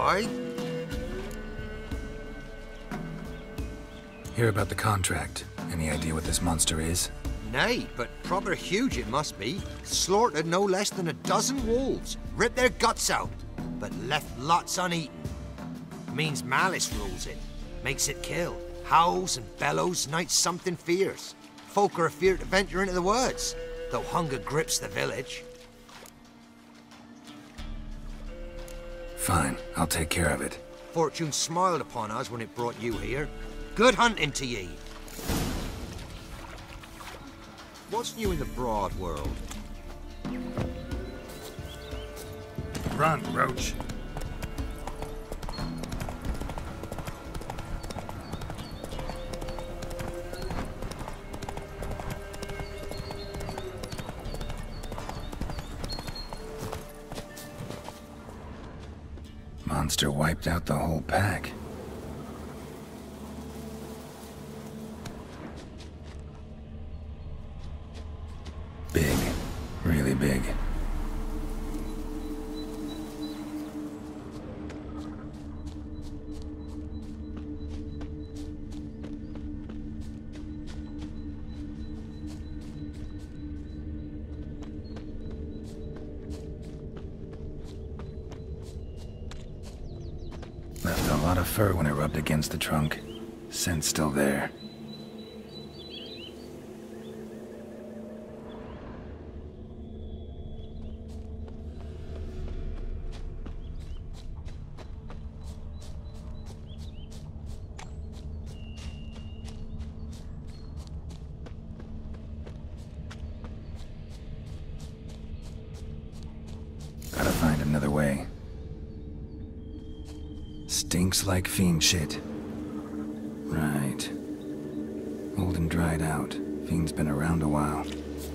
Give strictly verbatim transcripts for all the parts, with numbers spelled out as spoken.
Ultrawide? Hear about the contract. Any idea what this monster is? Nay, but proper huge it must be. Slaughtered no less than a dozen wolves, ripped their guts out, but left lots uneaten. Means malice rules it, makes it kill. Howls and bellows, nights something fierce. Folk are afeard to venture into the woods, though hunger grips the village. Fine, I'll take care of it. Fortune smiled upon us when it brought you here. Good hunting to ye. What's new in the broad world? Run, Roach. Monster wiped out the whole pack. Big. Really big. Left a lot of fur when it rubbed against the trunk. Scent's still there. Gotta find another way. Stinks like fiend shit. Right. Old and dried out. Fiend's been around a while.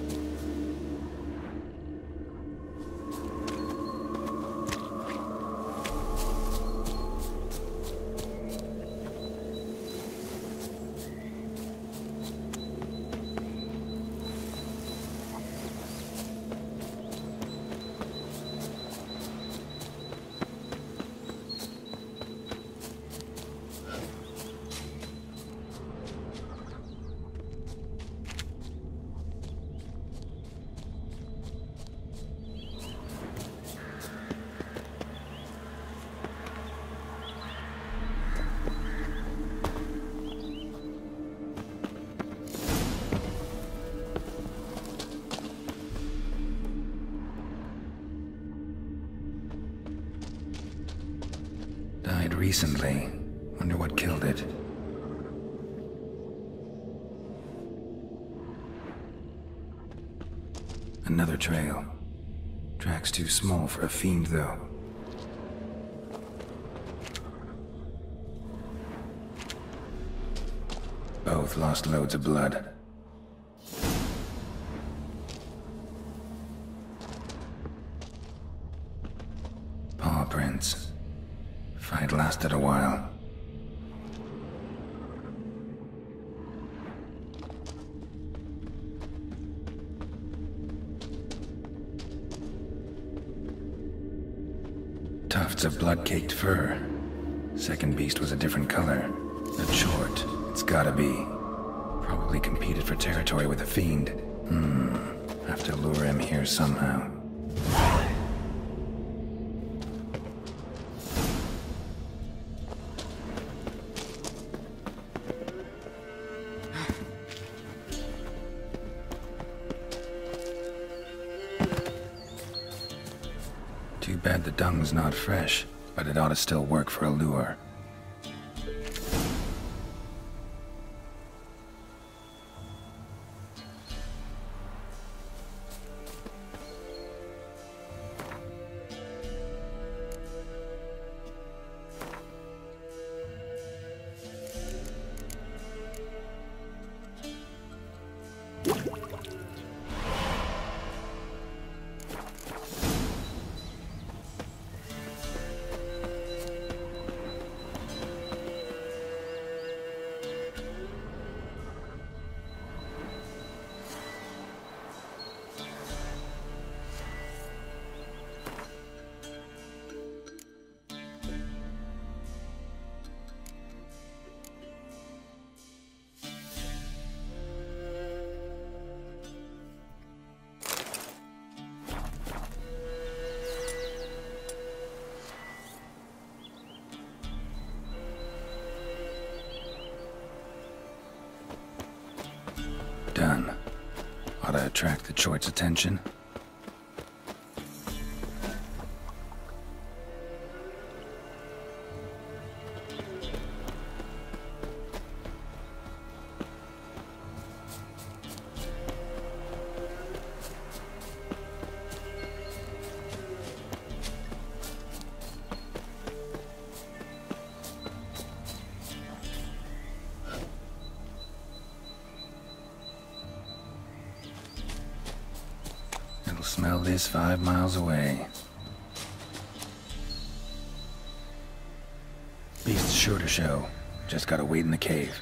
Died recently. Wonder what killed it. Another trail. Track's too small for a fiend, though. Both lost loads of blood. Paw prints. Fight lasted a while. Tufts of blood-caked fur. Second beast was a different color. Not short. It's gotta be. Probably competed for territory with a fiend. Hmm. Have to lure him here somehow. Too bad the dung's not fresh, but it ought to still work for a lure. attract the Chort's attention. Smell this five miles away. Beast's sure to show. Just gotta wait in the cave.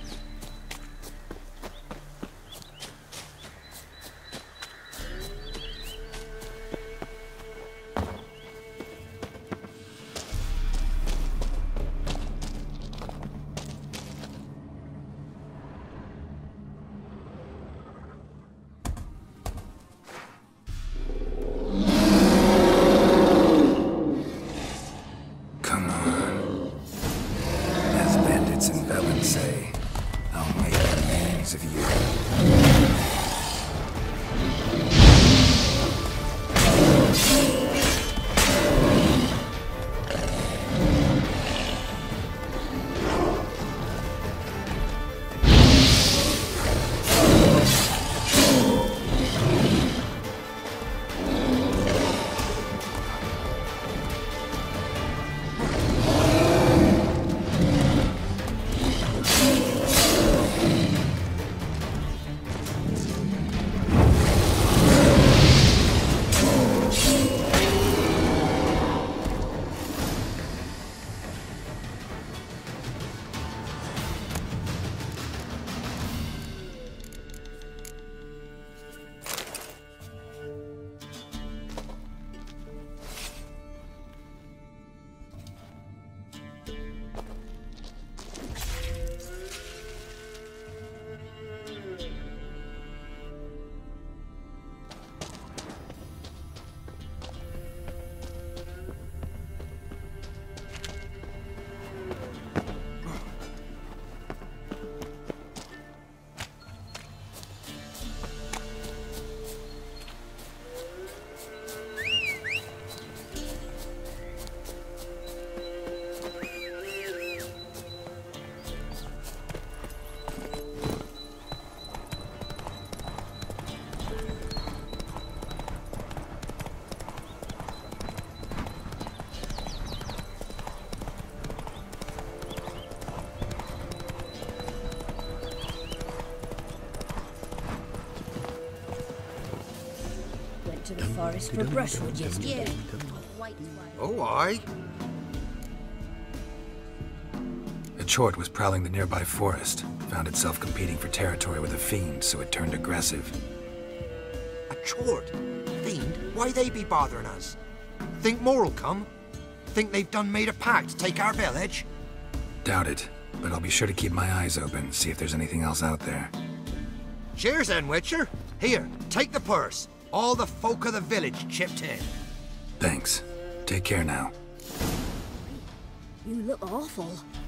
To the forest for brushwood yesterday. Oh, aye. The Chort was prowling the nearby forest. Found itself competing for territory with a fiend, so it turned aggressive. A Chort? Fiend? Why they be bothering us? Think more'll come? Think they've done made a pact to take our village? Doubt it, but I'll be sure to keep my eyes open, see if there's anything else out there. Cheers then, Witcher. Here, take the purse. All the folk of the village chipped in. Thanks. Take care now. You look awful.